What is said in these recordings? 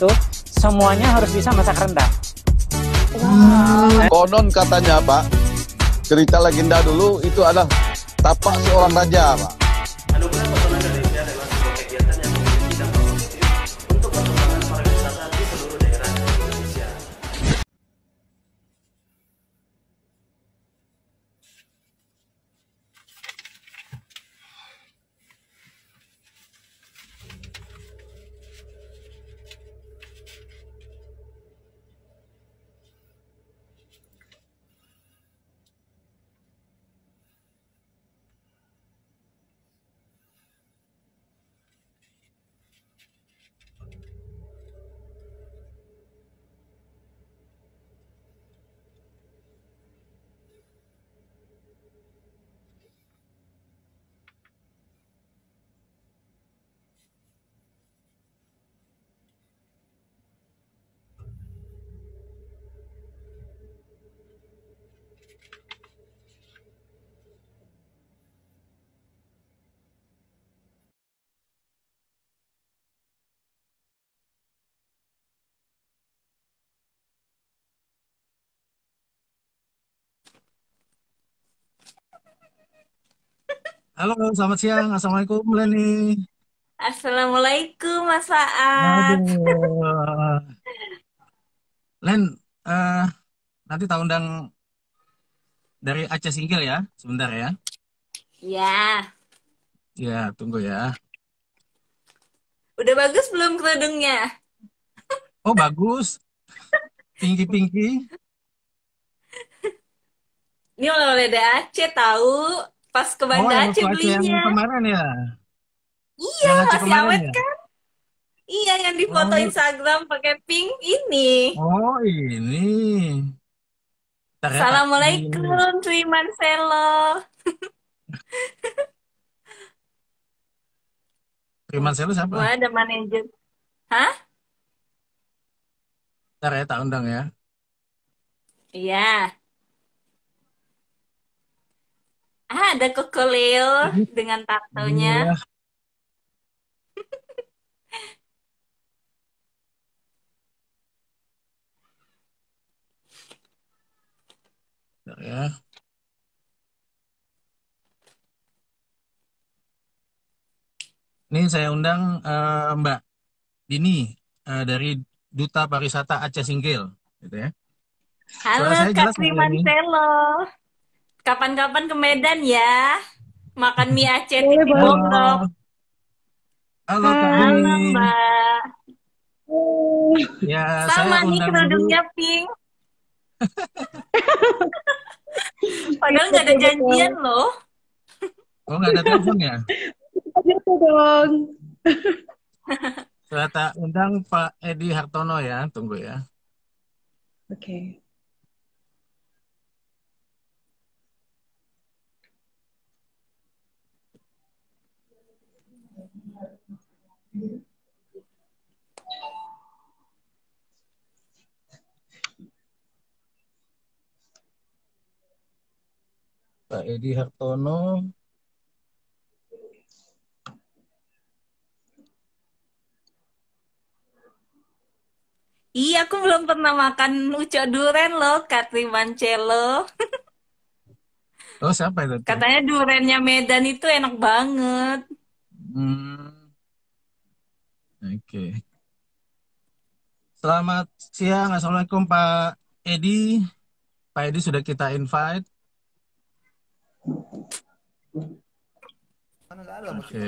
itu semuanya harus bisa masak rendang. Konon katanya Pak, cerita legenda dulu itu adalah tapak seorang raja Pak. Anugerah Pesona Indonesia adalah sebuah kegiatan yang memiliki dampak positif untuk perkembangan pariwisata di seluruh daerah di Indonesia. Halo, selamat siang. Assalamualaikum, Leni. Assalamualaikum Mas Faat. Aduh, Len, eh, nanti tak undang dari Aceh Singgil ya, sebentar ya. Ya, Ya, tunggu ya. udah bagus belum kerudungnya? Oh, bagus. Pinky-pinky. Ini oleh-oleh dari Aceh tahu. Pas ke Oh, Banda yang Aceh waktu Aceh yang belinya. kemarin ya. Iya, Yang Aceh masih kemarin awet ya. kan? Iya, yang di foto Oh, Instagram pakai pink ini. oh ini. Ternyata ini. Assalamualaikum, Sri Marcelo. Priman Selu siapa? Wah, ada manajer. Hah? Ntar ya, tak undang ya. Iya. Ada Koko Leo dengan tatonya. Iya, ntar ya. Ini saya undang Mbak Dini dari Duta Pariwisata Aceh Singgil, gitu ya. Halo Suara saya Kak jelas Sri nggak ini? Marcelo. Kapan-kapan ke Medan ya. Makan mie Aceh Boleh, Titi boleh. Bobrok. Halo Kak Hai. Halo Dini. Mbak. Ya, Sama saya nih undang dulu. kerudungnya pink. Padahal nggak ada janjian loh. Oh, nggak ada telepon ya? Gitu dong. Saya tak undang Pak Edi Hartono ya. Tunggu ya. Oke. Pak Edi Hartono. Iya, aku belum pernah makan ucok duren loh, Kak Mancello. Oh, siapa itu tuh? Katanya durennya Medan itu enak banget. Hmm, oke. Selamat siang. Assalamualaikum Pak Edi. Pak Edi sudah kita invite. Oke.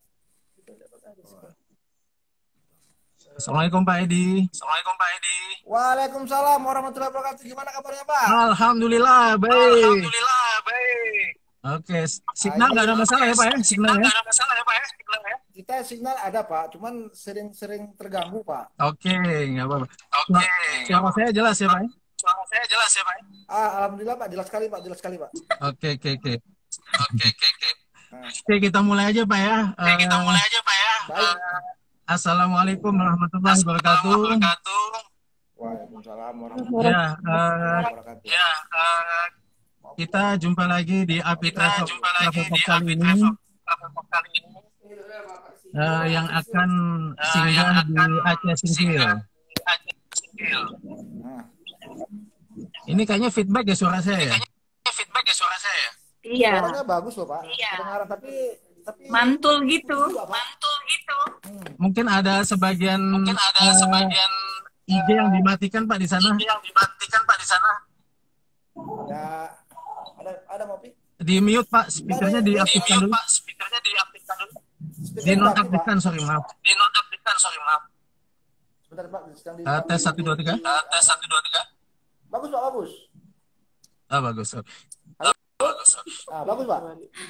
Assalamualaikum Pak Edi. Assalamualaikum Pak Edi. Waalaikumsalam warahmatullahi wabarakatuh. Gimana kabarnya, Pak? Alhamdulillah baik. Alhamdulillah, baik. Oke, signal nggak ada masalah ya Pak ya? Signal ya? Nggak ada masalah ya Pak ya? Signal ya? Kita signal ada, Pak. Cuman sering-sering terganggu, Pak. Oke, nggak apa-apa. Oke. Suara saya jelas ya Pak ya? Suara saya jelas ya Pak? Alhamdulillah, Pak. Jelas sekali, Pak. Jelas sekali, Pak. Oke, oke, oke. Oke. Oke, kita mulai aja Pak ya. Oke, kita mulai aja Pak ya. Baik. Assalamualaikum warahmatullahi wabarakatuh. Waalaikumsalam warahmatullahi Ya, wabarakatuh. Ya, kita jumpa lagi di Api kita Travel jumpa lagi Travel di Talk kali Api ini. Travel kali ini. yang akan singgah di Aceh Singkil. Nah, Ini kayaknya feedback ya suara saya ya? Iya, suaranya bagus loh Pak. Kedengaran tapi mantul gitu. juga, Pak. Mungkin ada sebagian IG yang dimatikan Pak di sana. Ada Mopi? Di mute Pak, speakernya diaktifkan dulu. Dinonaktifkan, sorry maaf. Sebentar Pak, sedang di Tes 1 2 3. Bagus Pak, bagus. Ah bagus. Bagus Pak.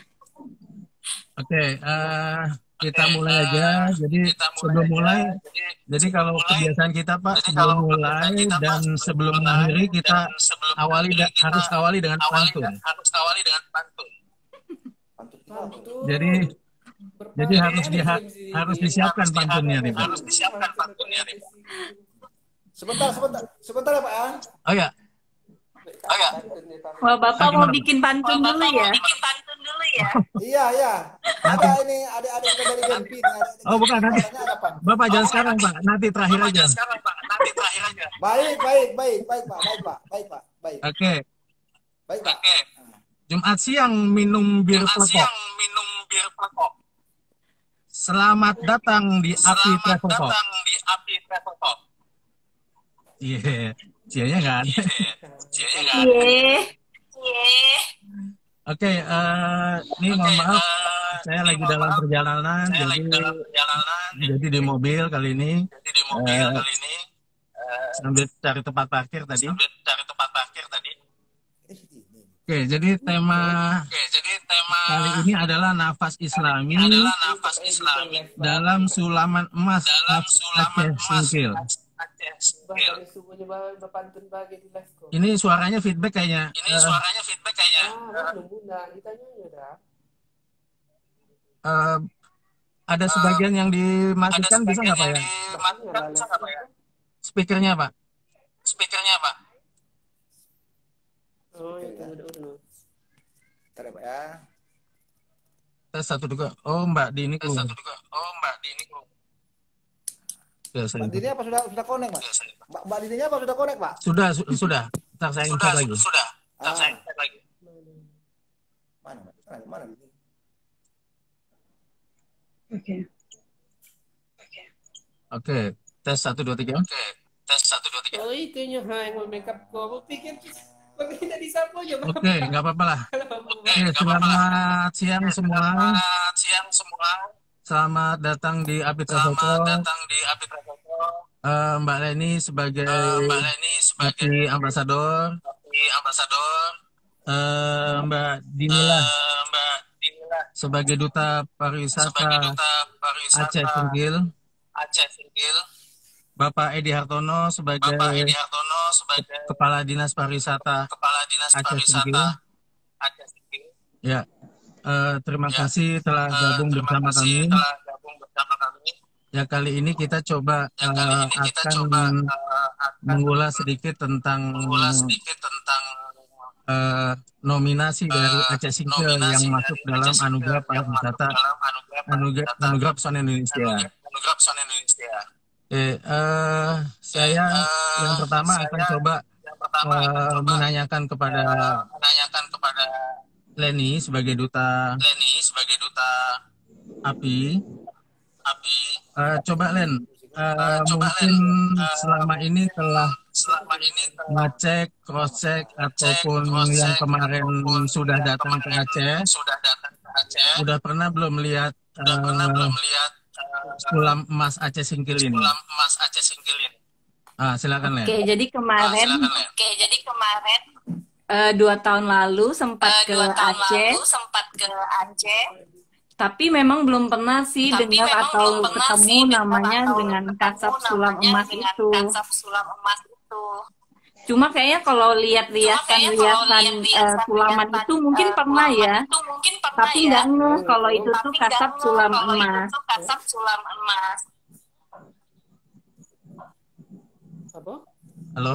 Oke, kita mulai aja. Jadi sebelum mulai, jadi kalau kebiasaan kita Pak, sebelum mulai dan sebelum mengakhiri kita harus awali dengan pantun. Jadi harus disiapkan pantunnya nih Pak. Sebentar ya Pak ya. Oh ya, Wah, Bapak mau gimana? bikin pantun dulu ya? Iya. Ada ini, ada dari Genpi. oh bukan nanti. Ada Pak. Bapak jangan sekarang Pak, nanti terakhir aja. Baik Pak. Oke, Baik Pak. Jumat siang minum bir peletok. Selamat datang di Api Travel Talk. Iya, cia-nya nggak ada. Iya. Oke, ini mohon maaf, saya lagi dalam perjalanan, jadi di mobil kali ini, sambil cari tempat parkir tadi. Oke, jadi tema kali ini adalah nafas Islami dalam sulaman emas Aceh Singkil. Ini suaranya feedback kayaknya. Ada sebagian yang dimatikan, bisa nggak Pak ya? Speakernya Pak. Bentar ya Pak ya. Tes 1 2. Oh Mbak Dini keluar. Ya, saya. Mbak Dini apa sudah connect Pak? Mbak Dininya apa sudah connect Pak? Sudah. Ntar saya insert lagi. Mana? Oke. Oke, tes 1 2 3. Oh itu yang mau makeup ko. Mau pikir pag hindi sapo yo. Oke, nggak apa-apa lah. Oke, selamat siang semua. Selamat datang di Api Travel Talk. Mbak Leni sebagai Api Ambasador. Mbak Dinila sebagai Duta Pariwisata Aceh Singkil. Bapak Edi Hartono sebagai Kepala Dinas Pariwisata Aceh Singkil. Ya, terima kasih telah gabung bersama kami. Ya, kali ini kita coba akan mengulas sedikit tentang nominasi dari Aceh Singkil yang masuk dalam Anugerah Pariwisata Anugerah Pesona Indonesia. Saya yang pertama akan coba menanyakan kepada Leni sebagai duta API. Coba Len, mungkin selama ini telah ngecek, cross check ataupun yang kemarin sudah datang ke Aceh, sudah pernah belum lihat sulam emas Aceh Singkil ini? Silakan Len. Oke, jadi kemarin 2 tahun lalu sempat ke Aceh. Tapi memang belum pernah sih dengar atau ketemu namanya dengan kasab sulam emas itu. Cuma kayaknya kalau lihat riasan sulaman itu mungkin pernah ya. Tapi nggak ngeh kalau itu tuh kasab sulam emas. Halo?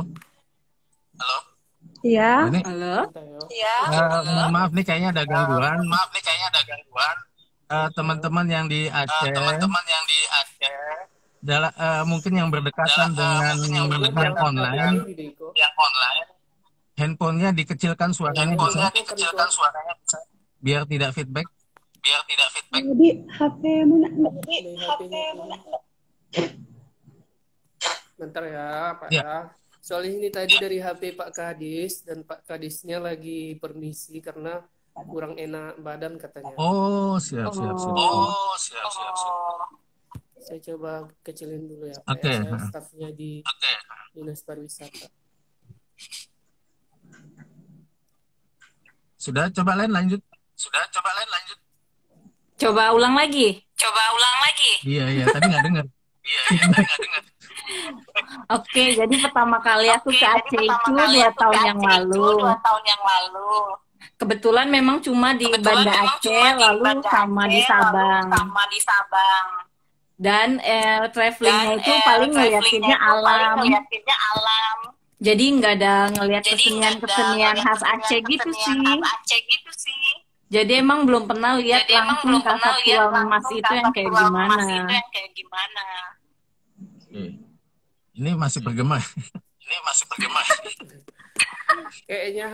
Iya. Ini, Halo? maaf nih kayaknya ada gangguan. teman-teman yang di Aceh, mungkin yang berdekatan dengan yang online, handphonenya dikecilkan suaranya bisa, biar tidak feedback. Jadi HP Muna. Bentar ya, Pak Ya. ya. Soalnya ini tadi dari HP Pak Kadis dan Pak Kadisnya lagi permisi karena kurang enak badan katanya. Oh, siap. Saya coba kecilin dulu ya, Pak. Oke. Ya. Saya stafnya di Dinas Pariwisata. Sudah, coba lain lanjut. Coba ulang lagi. Iya, tadi nggak dengar. Oke, jadi pertama kali aku ke Aceh itu 2 tahun yang lalu. Kebetulan memang cuma di Banda Aceh, lalu sama di Sabang. Dan travelingnya itu paling ngeliatinnya alam. Jadi nggak ada ngeliat kesenian khas Aceh gitu sih. Jadi emang belum pernah lihat langsung Kasab Sulam Emas itu yang kayak gimana. Ini masih bergema. Kayaknya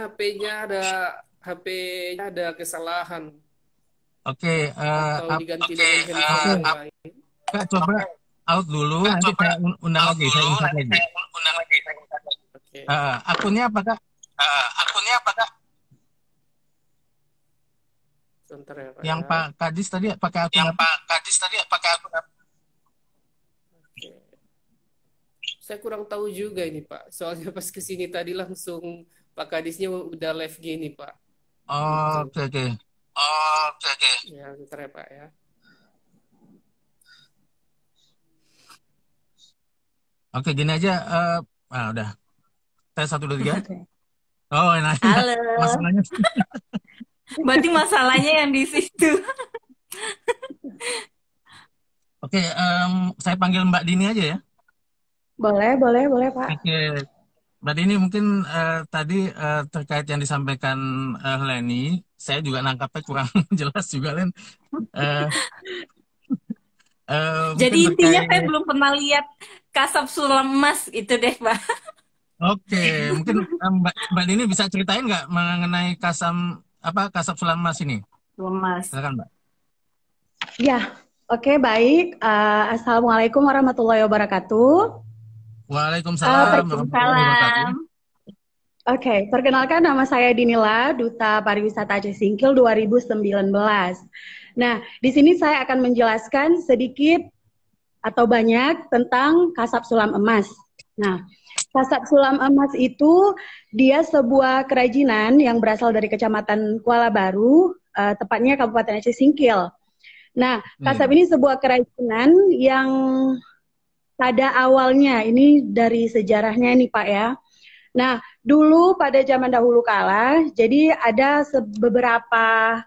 HP-nya ada kesalahan. Oke, Atau diganti dengan handphone yang lain. Kak, coba out dulu, nanti saya undang lagi, saya insert lagi. Oke. Akunnya apa, Kak? Sebentar ya, Pak. Yang Ya. Pak Kadis tadi pakai akun apa? Oke. Saya kurang tahu juga ini, Pak. Soalnya pas kesini tadi langsung Pak Kadisnya udah live gini, Pak. Oh, oke. Ya, bentar ya, Pak ya. Oke, gini aja. Udah. Tes 1, 2, 3. Oke. Oh, nah. Halo. Masalahnya. Berarti masalahnya yang di situ. Oke, saya panggil Mbak Dini aja ya. Boleh, Pak. Oke, Mbak Dini mungkin tadi terkait yang disampaikan Leni, saya juga nangkapnya kurang jelas juga, Len. Jadi Mungkin intinya terkait- saya belum pernah lihat Kasab Sulam Emas itu deh, Pak. Oke, mungkin Mbak Dini bisa ceritain nggak mengenai Kasab Sulam Emas ini? Sulam Emas. Silakan, Mbak. Ya, oke, baik. Assalamualaikum warahmatullahi wabarakatuh. Waalaikumsalam warahmatullahi wabarakatuh. Oke, perkenalkan nama saya Dinila, Duta Pariwisata Aceh Singkil 2019. Nah, di sini saya akan menjelaskan sedikit atau banyak tentang Kasab Sulam Emas. Nah, Kasab Sulam Emas itu dia sebuah kerajinan yang berasal dari Kecamatan Kuala Baru, tepatnya Kabupaten Aceh Singkil. Nah, kasab ini sebuah kerajinan yang pada awalnya, ini dari sejarahnya nih Pak ya. Nah, dulu pada zaman dahulu kala, jadi ada beberapa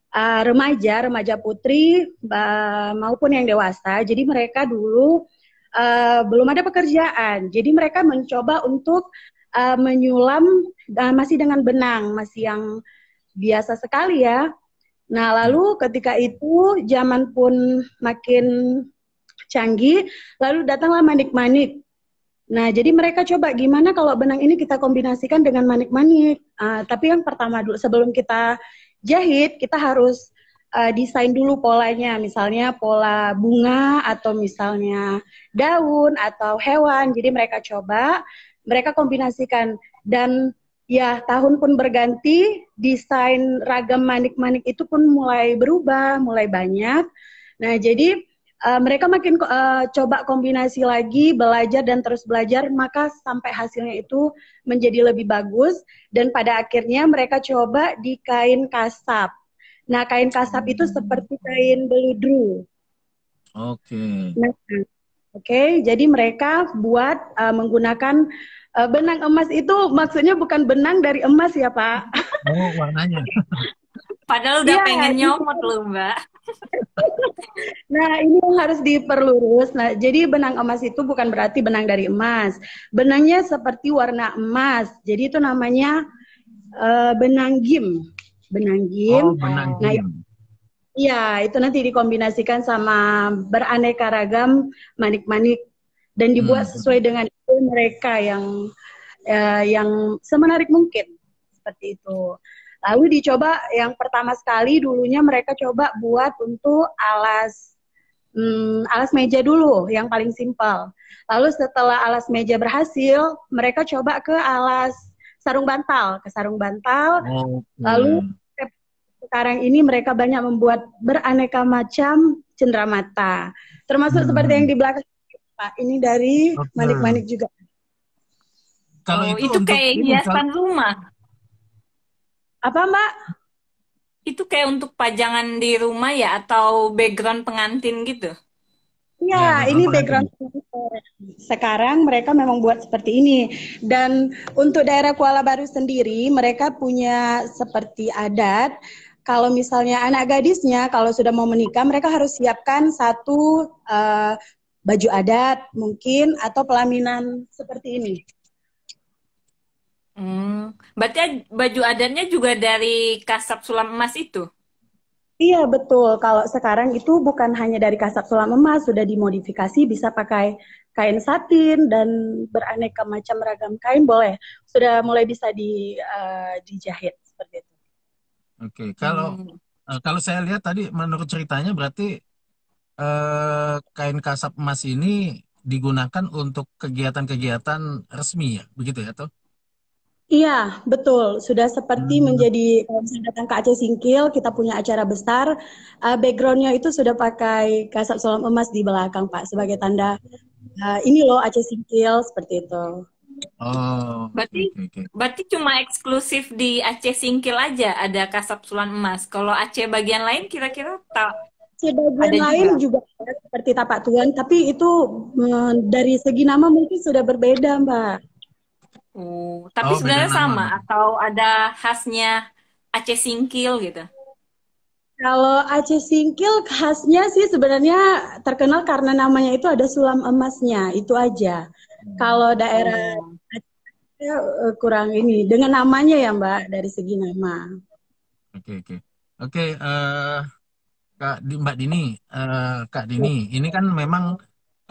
remaja putri maupun yang dewasa. Jadi mereka dulu belum ada pekerjaan. Jadi mereka mencoba untuk menyulam masih dengan benang, masih yang biasa sekali ya. Nah, lalu ketika itu zaman pun makin canggih, lalu datanglah manik-manik. Nah, jadi mereka coba gimana kalau benang ini kita kombinasikan dengan manik-manik. Tapi yang pertama dulu, sebelum kita jahit, kita harus desain dulu polanya. Misalnya pola bunga atau misalnya daun atau hewan. Jadi mereka coba, mereka kombinasikan. Dan ya, tahun pun berganti, desain ragam manik-manik itu pun mulai berubah, mulai banyak. Nah, jadi mereka makin coba kombinasi lagi, belajar dan terus belajar, maka sampai hasilnya itu menjadi lebih bagus. Dan pada akhirnya mereka coba di kain kasab. Nah, kain kasab itu seperti kain beludru. Oke. Nah, jadi mereka buat menggunakan benang emas itu, maksudnya bukan benang dari emas ya Pak. Oh, warnanya. Padahal udah Iya, pengen nyomot loh, Mbak. Nah, ini yang harus diperlurus. Nah, jadi benang emas itu bukan berarti benang dari emas. Benangnya seperti warna emas. Jadi itu namanya benang gim. Benang gim. Oh, benang Nah, gim. Iya, itu nanti dikombinasikan sama beraneka ragam manik-manik dan dibuat sesuai dengan ide mereka yang semenarik mungkin seperti itu. Lalu dicoba yang pertama sekali dulunya mereka coba buat untuk alas meja dulu yang paling simpel. Lalu setelah alas meja berhasil, mereka coba ke alas sarung bantal, Lalu sekarang ini mereka banyak membuat beraneka macam cenderamata, termasuk seperti yang di belakang Pak. Ini dari manik-manik juga. Kalau itu kayak hiasan rumah. Apa Mbak? Itu kayak untuk pajangan di rumah ya, atau background pengantin gitu? Ya, ini background. Sekarang mereka memang buat seperti ini. Dan untuk daerah Kuala Baru sendiri, mereka punya seperti adat. Kalau misalnya anak gadisnya, kalau sudah mau menikah, mereka harus siapkan satu baju adat mungkin, atau pelaminan seperti ini. Berarti baju adatnya juga dari Kasab Sulam Emas itu? Iya betul, kalau sekarang itu bukan hanya dari Kasab Sulam Emas, sudah dimodifikasi, bisa pakai kain satin dan beraneka macam ragam kain boleh. Sudah mulai bisa dijahit seperti itu. Oke, kalau saya lihat tadi menurut ceritanya berarti kain Kasab Emas ini digunakan untuk kegiatan-kegiatan resmi ya, begitu ya toh? Iya, betul. Sudah seperti menjadi, kalau misalnya datang ke Aceh Singkil, kita punya acara besar, backgroundnya itu sudah pakai Kasab Sulam Emas di belakang, Pak, sebagai tanda, ini loh Aceh Singkil, seperti itu. Oh, berarti cuma eksklusif di Aceh Singkil aja ada Kasab Sulam Emas. Kalau Aceh bagian lain kira-kira Aceh bagian lain juga seperti Tapak Tuan, tapi itu dari segi nama mungkin sudah berbeda, Mbak. Tapi sebenarnya sama atau ada khasnya Aceh Singkil gitu? Kalau Aceh Singkil khasnya sih sebenarnya terkenal karena namanya itu ada sulam emasnya, itu aja. Kalau daerah Aceh kurang ini dengan namanya ya Mbak, dari segi nama. Oke, Mbak Dini, Kak Dini, ini kan memang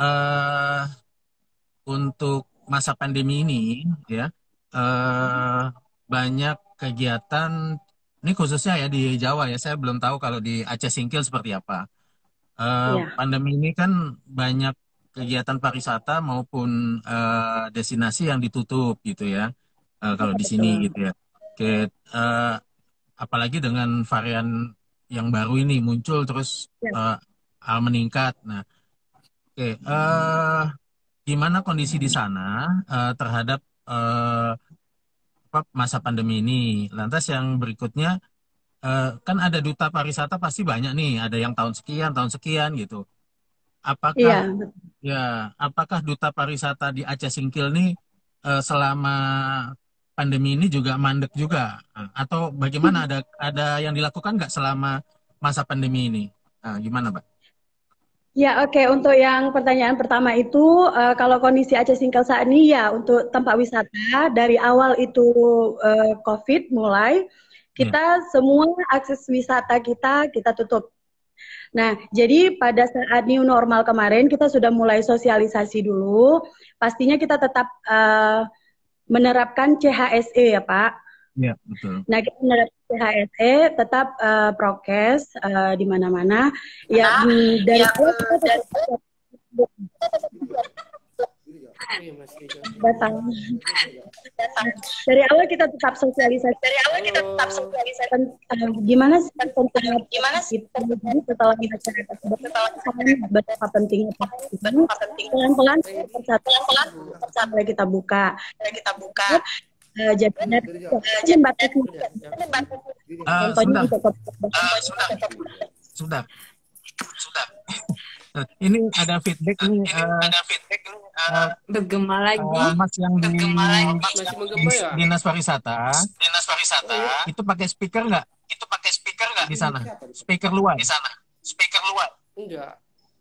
untuk masa pandemi ini ya banyak kegiatan, ini khususnya ya di Jawa ya, saya belum tahu kalau di Aceh Singkil seperti apa. Pandemi ini kan banyak kegiatan pariwisata maupun destinasi yang ditutup gitu ya, kalau di sini gitu ya. Apalagi dengan varian yang baru ini muncul terus meningkat. Nah, gimana kondisi di sana terhadap masa pandemi ini? Lantas yang berikutnya, kan ada duta pariwisata pasti banyak nih, ada yang tahun sekian gitu. Apakah duta pariwisata di Aceh Singkil nih selama pandemi ini juga mandek juga, atau bagaimana? Ada yang dilakukan nggak selama masa pandemi ini? Gimana, Mbak? Ya, oke. Untuk yang pertanyaan pertama itu, kalau kondisi Aceh Singkil saat ini ya, untuk tempat wisata, dari awal itu COVID mulai, kita semua akses wisata kita tutup. Nah, jadi pada saat new normal kemarin, kita sudah mulai sosialisasi dulu. Pastinya kita tetap menerapkan CHSE ya, Pak. Iya, betul. Nah, kita menerapkan CHSE, tetap prokes di mana-mana. Ya, dari awal kita tetap dari awal kita tetap sosialisasi. Gimana sih pentingnya setelah masyarakat betapa pentingnya pelan-pelan sampai kita buka. Jadinya sudah. Ini ada feedback nih. Bergema lagi. Mas yang di Dinas Pariwisata. Itu pakai speaker nggak? Di sana. Speaker luar. Enggak.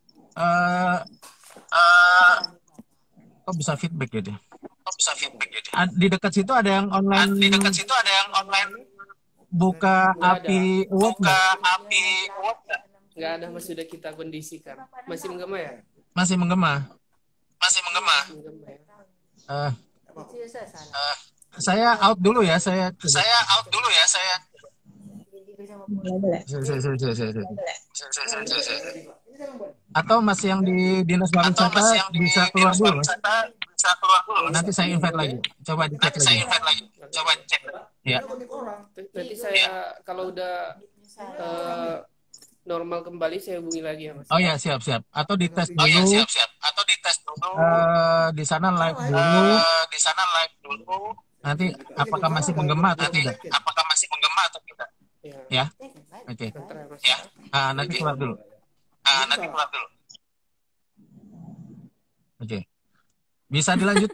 Kok bisa feedback ya dia? Di dekat situ ada yang online. Buka API Award. nggak ada, mas, sudah kita kondisikan. Masih menggema ya? Masih menggema. Menggema ya. Eh, saya out dulu ya. Saya out dulu ya. Boleh. Atau masih yang di Dinas Pariwisata bisa keluar dulu. Nanti saya invite lagi. Coba dicek lagi. Ya. Nanti saya kalau udah normal kembali saya hubungi lagi ya, mas. Oh ya, siap. Atau dites dulu. Di sana live dulu. Nanti apakah masih menggema atau tidak? Ya. Oke. Ya. Nanti keluar dulu. Oke. Bisa dilanjut.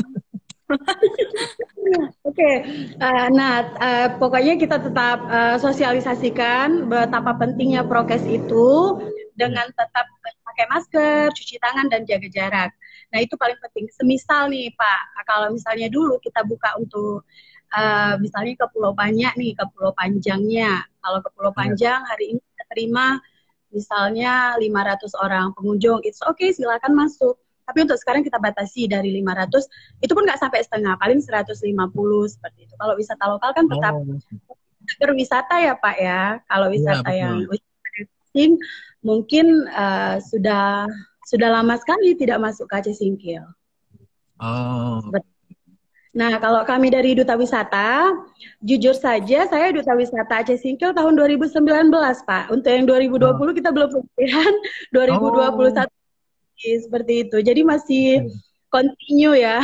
Oke, pokoknya kita tetap sosialisasikan betapa pentingnya prokes itu dengan tetap pakai masker, cuci tangan, dan jaga jarak. Nah, itu paling penting. Semisal nih Pak, kalau misalnya dulu kita buka untuk misalnya ke Pulau Banyak nih, ke Pulau Panjangnya. Kalau ke Pulau Panjang hari ini kita terima misalnya 500 orang pengunjung, it's okay, silakan masuk. Tapi untuk sekarang kita batasi dari 500, itu pun nggak sampai setengah, paling 150 seperti itu. Kalau wisata lokal kan tetap berwisata ya Pak ya. Kalau wisata yang asing mungkin sudah lama sekali tidak masuk ke Aceh Singkil. Nah, kalau kami dari Duta Wisata, jujur saja saya Duta Wisata Aceh Singkil tahun 2019 Pak. Untuk yang 2020 kita belum pemilihan, 2021 seperti itu. Jadi masih continue ya.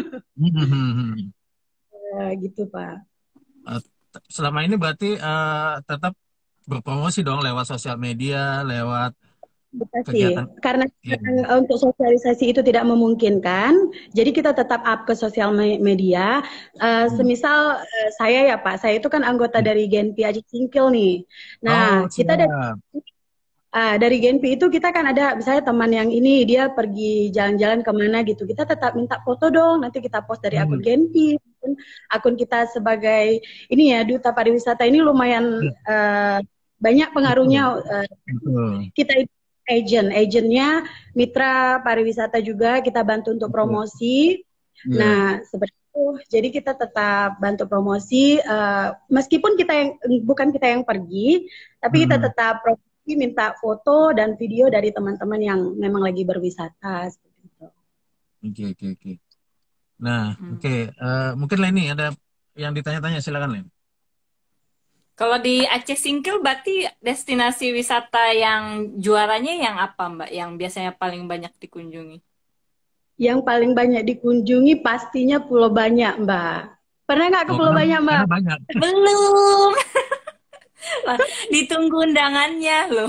Gitu Pak. Selama ini berarti tetap berpromosi dong lewat sosial media, lewat kegiatan. Karena untuk sosialisasi itu tidak memungkinkan, jadi kita tetap up ke sosial media. Semisal saya ya Pak, saya itu kan anggota dari Genpi Aceh Singkil nih. Nah, kita dari Genpi itu kita kan ada misalnya teman yang ini dia pergi jalan-jalan kemana gitu, kita tetap minta foto dong, nanti kita post dari akun Genpi, akun kita sebagai ini ya Duta Pariwisata ini lumayan banyak pengaruhnya. Kita agentnya mitra pariwisata juga kita bantu untuk promosi. Nah seperti itu, jadi kita tetap bantu promosi meskipun bukan kita yang pergi, tapi kita tetap promosi, minta foto dan video dari teman-teman yang memang lagi berwisata seperti itu. Oke. Nah, mungkin Leni ada yang ditanya-tanya, silakan Len. Kalau di Aceh Singkil berarti destinasi wisata yang juaranya yang apa Mbak? Yang biasanya paling banyak dikunjungi? Yang paling banyak dikunjungi pastinya Pulau Banyak Mbak. Pernah nggak ke Pulau Banyak Mbak? Banyak. Belum. Ditunggu undangannya loh.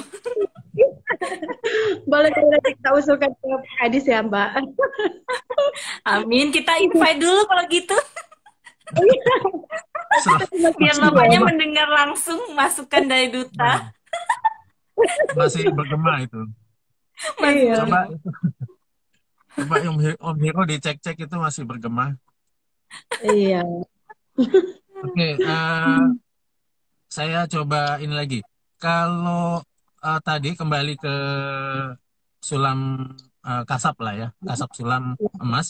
Boleh kita usulkan ke Hadis ya Mbak. Amin, kita invite dulu kalau gitu. Biar bapaknya mendengar langsung masukan dari Duta. Masih bergema itu. Coba Om Hiro dicek-cek itu masih bergema. Iya. Oke, saya coba ini lagi. Kalau tadi kembali ke sulam kasap lah ya, kasap sulam emas.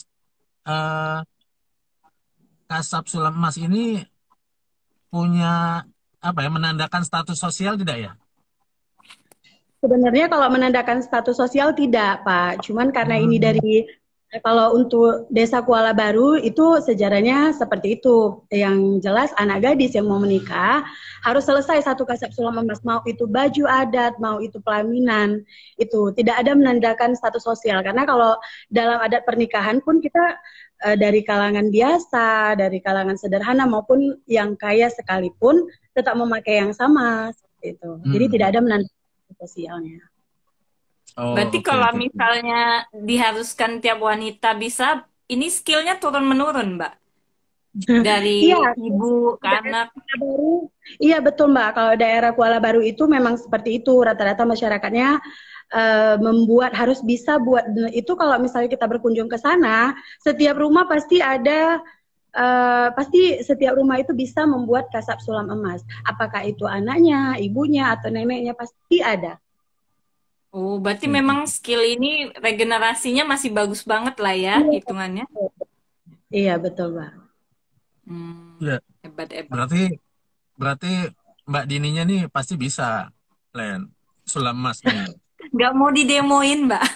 Kasap sulam emas ini punya menandakan status sosial tidak ya? Sebenarnya kalau menandakan status sosial tidak Pak, cuman karena ini dari kalau untuk Desa Kuala Baru itu sejarahnya seperti itu. Yang jelas anak gadis yang mau menikah harus selesai satu kasap sulam emas, mau itu baju adat, mau itu pelaminan, itu tidak ada menandakan status sosial. Karena kalau dalam adat pernikahan pun kita dari kalangan biasa, dari kalangan sederhana maupun yang kaya sekalipun tetap memakai yang sama seperti itu. Jadi tidak ada menandakan sosialnya. Berarti kalau misalnya diharuskan tiap wanita bisa, ini skillnya turun-menurun, Mbak? Dari ibu ke anak. Iya, betul, Mbak. Kalau daerah Kuala Baru itu memang seperti itu. Rata-rata masyarakatnya harus bisa buat itu. Kalau misalnya kita berkunjung ke sana, setiap rumah pasti ada, pasti setiap rumah itu bisa membuat kasap sulam emas. Apakah itu anaknya, ibunya, atau neneknya, pasti ada. Oh, berarti Gitu. memang skill ini regenerasinya masih bagus banget lah ya Iya, hitungannya. iya betul, Mbak. Ya, Hebat-hebat. berarti Mbak Dininya nih pasti bisa, Len. Sulam emas nih. Nggak mau didemoin, Mbak.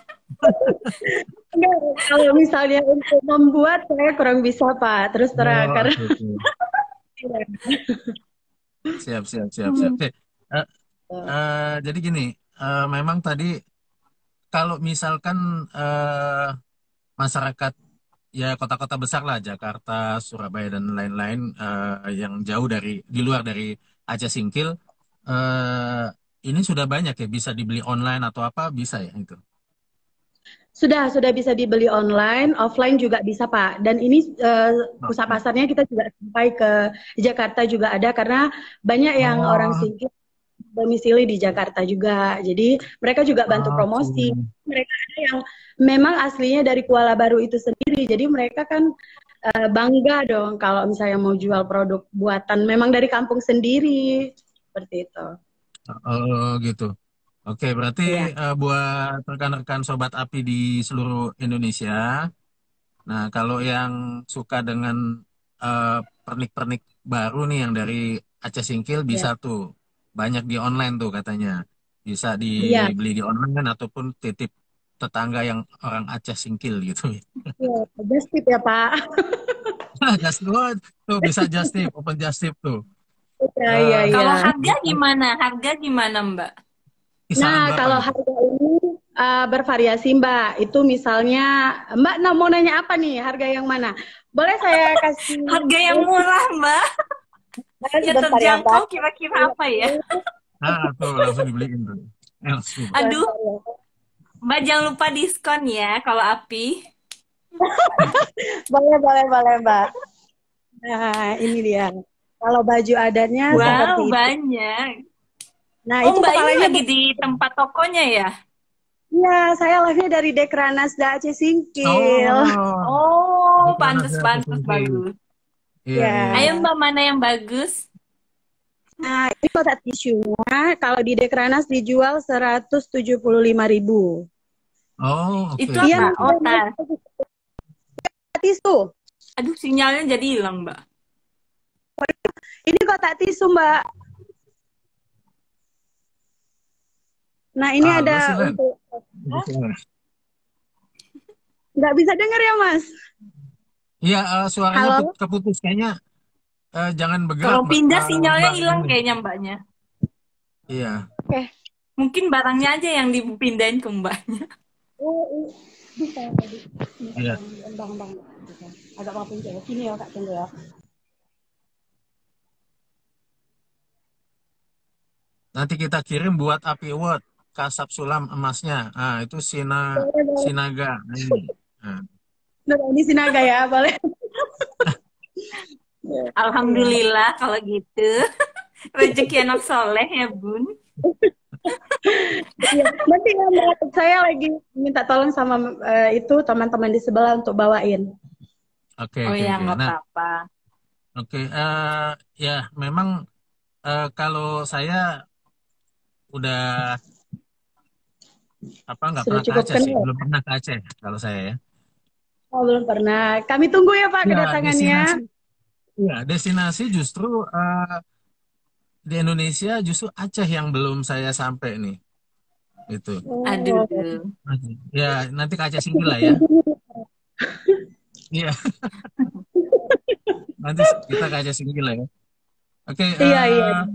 Enggak, kalau misalnya untuk membuat saya kurang bisa, Pak. Terus terang Oh, karena oke, oke. Siap. Oke. Eh, jadi gini, memang tadi kalau misalkan masyarakat ya kota-kota besar lah, Jakarta, Surabaya dan lain-lain yang jauh di luar dari Aceh Singkil, eh, ini sudah banyak ya bisa dibeli online atau apa bisa ya itu. sudah bisa dibeli online, offline juga bisa, Pak. Dan ini pusat pasarnya kita juga sampai ke Jakarta juga ada karena banyak yang orang Oh, Singkil domisili di Jakarta juga. Jadi mereka juga bantu promosi. oke. Mereka ada yang memang aslinya dari Kuala Baru itu sendiri. Jadi mereka kan bangga dong kalau misalnya mau jual produk buatan memang dari kampung sendiri. Seperti itu. Oh, gitu. Oke, berarti Iya. buat rekan-rekan Sobat Api di seluruh Indonesia, nah kalau yang suka dengan pernik-pernik baru nih yang dari Aceh Singkil Iya. bisa tuh. Banyak di online tuh katanya. Bisa Iya. dibeli di online ataupun titip tetangga yang orang Aceh Singkil gitu. Iya. Just tip ya, Pak. Just Tip, tuh bisa Just Tip, open Just Tip tuh. Iya, iya. Kalau harga gimana? Harga gimana, Mbak? Kisaran Nah, berapa kalau gitu? harga ini bervariasi, Mbak. Itu misalnya, Mbak mau nanya apa nih? Harga yang mana? Boleh saya kasih Harga yang murah, Mbak. Yang sebentar ya, terjangkau Mbak. kira-kira apa ya? Tuh langsung dibeliin tuh. Langsung. Aduh, Mbak jangan lupa diskon ya kalau Api. Boleh, Mbak. Nah, ini dia. Kalau baju adatnya seperti Wow, itu. banyak. Nah, Oh, itu Mbak ini kepalanya lagi di tempat tokonya ya? Iya, saya live-nya dari Dekranas Aceh Singkil. Oh, Dekranas Aceh pantes Singkil. bagus. Iya. Ayo Mbak, mana yang bagus? Nah, ini kotak tisunya kalau di Dekranas dijual 175.000. Oh, oke. Itu Iya, apa? Oh, tas. tisu. Aduh, sinyalnya jadi hilang, Mbak. Ini kotak tisu, Mbak. Nah, ini Halo, ada Silen. untuk nggak bisa dengar ya, Mas? Iya, suaranya Halo? keputus kayaknya. Jangan bergerak, Kalau pindah sinyalnya Mbak. hilang kayaknya Mbaknya. Iya. Oke. Mungkin barangnya aja yang dipindahin ke Mbaknya. Oh, bisa tadi. Iya. Bang. Agak mau pindah. Sini ya, Kak, tunggu ya. Nanti kita kirim buat Api Award kasap sulam emasnya. Ah, itu Sinaga. Ini. Nah. Nah, ini Sinaga ya, boleh. Alhamdulillah kalau gitu. Rezeki anak soleh ya, Bun. Ya, nanti ya, Mbak, saya lagi minta tolong sama itu teman-teman di sebelah untuk bawain. Oke. Oh ya, nggak Nah, apa-apa. oke. Ya, memang kalau saya udah nggak Sudah pernah ke cukup Aceh sih, kenal. belum pernah ke Aceh kalau saya ya. Oh, belum pernah. Kami tunggu ya, Pak, Ya, kedatangannya. destinasi justru di Indonesia justru Aceh yang belum saya sampai nih. Itu. Aduh. Ya, nanti ke Aceh Singkil lah ya. Iya. Nanti kita ke Aceh Singkil lah ya. Oke. Iya.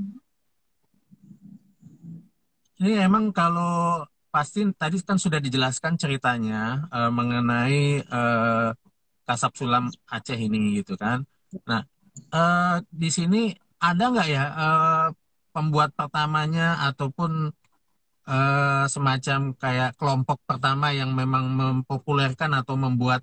Ini emang kalau pasti tadi kan sudah dijelaskan ceritanya mengenai kasap sulam Aceh ini gitu kan. Nah, di sini ada nggak ya pembuat pertamanya ataupun semacam kayak kelompok pertama yang memang mempopulerkan atau membuat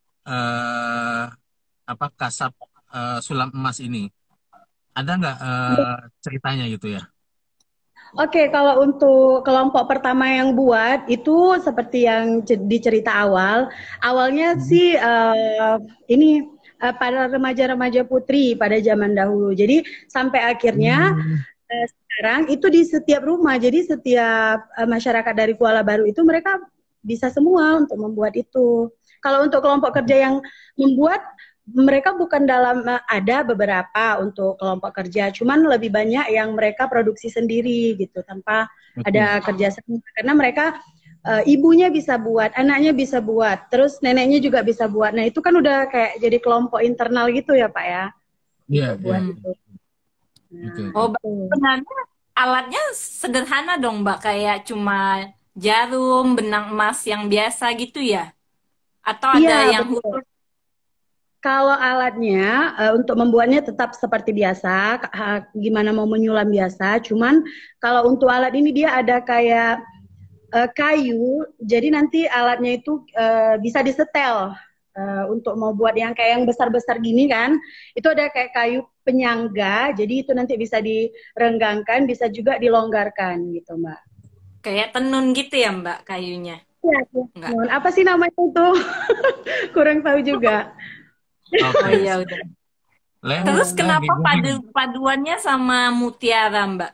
kasap sulam emas ini? Ada nggak ceritanya gitu ya? Oke, kalau untuk kelompok pertama yang buat itu seperti yang dicerita awalnya sih ini para remaja-remaja putri pada zaman dahulu. Jadi sampai akhirnya sekarang itu di setiap rumah. Jadi setiap masyarakat dari Kuala Baru itu mereka bisa semua untuk membuat itu. Kalau untuk kelompok kerja yang membuat, mereka bukan dalam, ada beberapa untuk kelompok kerja, cuman lebih banyak yang mereka produksi sendiri gitu, tanpa ada kerjasama. Karena mereka ibunya bisa buat, anaknya bisa buat, terus neneknya juga bisa buat. Nah itu kan udah kayak jadi kelompok internal gitu ya Pak ya? Iya. Buat itu. Oh, sebenarnya alatnya sederhana dong Mbak, kayak cuma jarum, benang emas yang biasa gitu ya? Atau ada Iya, yang betul. khusus? Kalau alatnya untuk membuatnya tetap seperti biasa, gimana mau menyulam biasa. Cuman kalau untuk alat ini dia ada kayak kayu, jadi nanti alatnya itu bisa disetel. Untuk mau buat yang kayak yang besar-besar gini kan, itu ada kayak kayu penyangga, jadi itu nanti bisa direnggangkan, bisa juga dilonggarkan gitu Mbak. Kayak tenun gitu ya Mbak kayunya? Ya, Enggak. apa sih namanya itu? Kurang tahu juga. Oh iya udah. Leher Terus kenapa digulung. paduannya sama mutiara Mbak?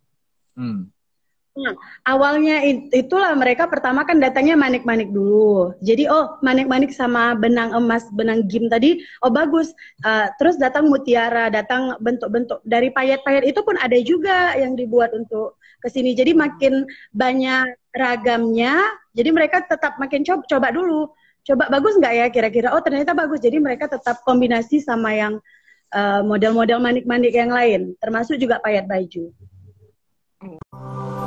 Nah, awalnya itulah mereka pertama kan datangnya manik-manik dulu. Jadi manik-manik sama benang emas, benang gim tadi, bagus. Terus datang mutiara, datang bentuk-bentuk dari payet-payet itu pun ada juga yang dibuat untuk kesini. Jadi makin banyak ragamnya. Jadi mereka tetap makin coba dulu. Coba bagus nggak ya kira-kira? Oh ternyata bagus. Jadi mereka tetap kombinasi sama yang model-model manik-manik yang lain, termasuk juga payet baju.